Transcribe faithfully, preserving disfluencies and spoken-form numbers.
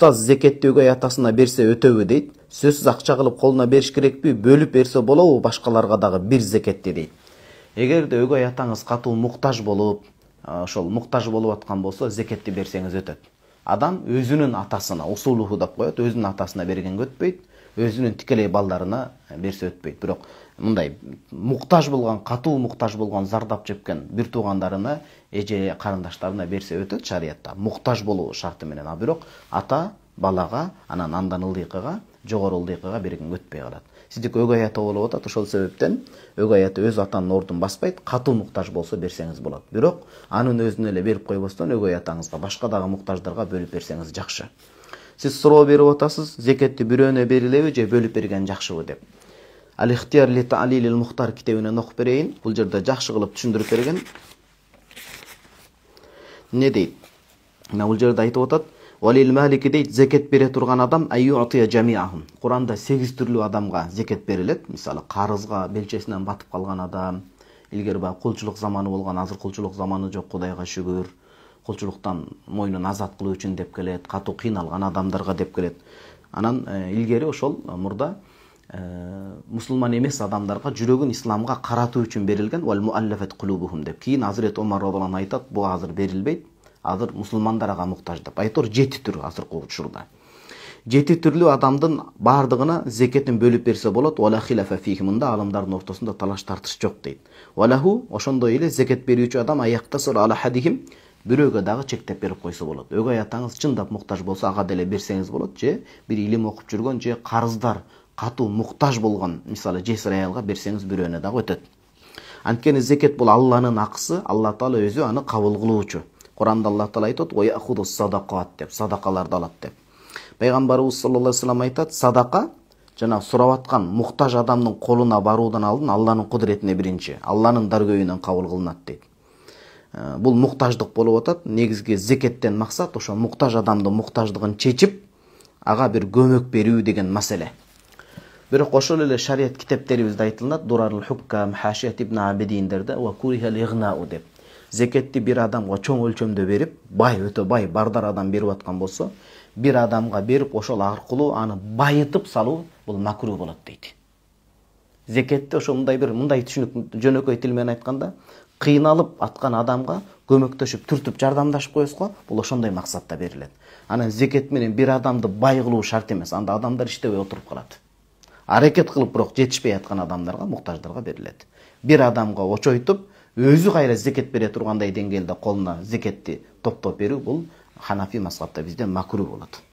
Устаз зекетти өгөй атасына берсе өтөбү дейт. Сөзсүз акча кылып колуна бериш керекпи, бөлүп берсе болобу, башкаларга дагы бир зекетти дейт. Эгерде өгөй атаңыз катуу муктаж болуп, ошол муктаж болуп аткан болсо, зекетти берсеңиз өтөт. Адам өзүнүн атасына, усулуху деп коет, өзүнүн атасына бергенге өтпөйт, өзүнүн тикелей балдарына берсе өтпөйт. Бирок мындай муктаж болгон, катуу муктаж болгон, зардап чеккен бир туугандарына, эже карындаштарына берсе өтөт шариятта. Муктаж болуу шарты менен. А бирок ата балага, анан андан ылдыйкыга, жогору ылдыйкыга берген өтпөй калат. Сиздики өгөй ата болуп атат, ошол себептен өгөй ата өз атанын ордун баспайт, катуу муктаж болсо берсеңиз болот. Бирок анын өзүнө эле берип койбостон өгөй атаңызга, башка дагы муктаждарга бөлүп берсеңиз жакшы. Сиз суроо берип атасыз, зекетти бирөөнө берилеби же бөлүп берген жакшыбы деп. Ал-ихтияр ли та'лилил мухтар китебинен окуп берейин. Бул жерде жакшы кылып түшүндүрүп берген. Не дейт? Мына бул жерде айтып атат: "Валил малики" дейт, зекет бере турган адам айюатия жамиахум. Куранда сегиз түрлүү адамга зекет берилет. Мисалы, карызга белчесинен батып калган адам, илгери баягы кулчулук заманы болгон, азыр кулчулук заманы жок, Кудайга шүгүр. Кулчулуктан мойнун азат кылуу үчүн деп келет, катуу кыйналган адамдарга деп келет. Анан илгери ошол мурда мусулман эмес адамдарга жүрөгүн исламга каратуу үчүн берилген вал муаллафат кулубухум деп. Кийин Азырет Омар радhiyallahu anh айтат, бу азыр берилбейт. Азыр мусулмандарга муктаж деп. Айтор жети түр азыркы учурда. Жети түрлүү адамдын бардыгына зекетин бөлүп берсе болот. Вала хилафа фихи, мында алымдардын ортосунда талаш тартыш жок дейт. Валаху, ошондой эле зекет берүүчү адам аяктасыр ала хадихим, бирөөгө дагы чектеп берип койсо болот. Өгөй атаңыз чындап муктаж болсо, ага деле берсеңиз болот, же бир илим окуп жүргөн, же карыздар катуу муктаж болгон, мисалы, жесир аялга берсеңиз бирөөнө дагы өтөт. Анткени зекет бул Алланын акысы, Алла Таала өзү аны кабыл кылуучу. Куранда Алла Таала айтат: "Ва яхуду садакат" деп, садакаларды алат деп. Пайгамбарыбыз саллаллаху алейхи вассалам айтат: "Садака жана сурап аткан муктаж адамдын колуна баруудан алдын Алланын кудретине биринчи, Алланын даргөйүнөн кабыл кылынат" дейт. Бул муктаждык болуп атат. Негизги зекеттен максат ошо муктаж адамдын муктаждыгын чечип, ага бир көмөк берүү деген маселе. Бирок ошол эле шарият китептерибизде айтылат, Дурарул Хуккам, Хашият ибн Абидиндерде ва курихал игнау деп. Зекетти бир адамга чоң өлчөмдө берип, бай, өтө бай, бардар адам берип аткан болсо, бир адамга берип ошол аркылуу аны байытып салуу бул макруh болот дейт. Зекетти ошо мындай бир мындай түшүнүк, жөнөкөй тил менен айтканда, кыйналып аткан адамга көмөктөшүп, түртүп, жардамдашып коесузго, бул ошондой максатта берилет. Анан зекет менен бир адамды бай кылуу шарт эмес. Анда адамдар иштебей отуруп калат. Аракет кылып бирок жетишпей аткан адамдарга, муктаждарга берилет. Бир адамга очойтуп, өзү кайра зекет бере тургандай деңгээлде колуна зекетти топтоп берүү бул Ханафи мазхабта бизде макруh болот.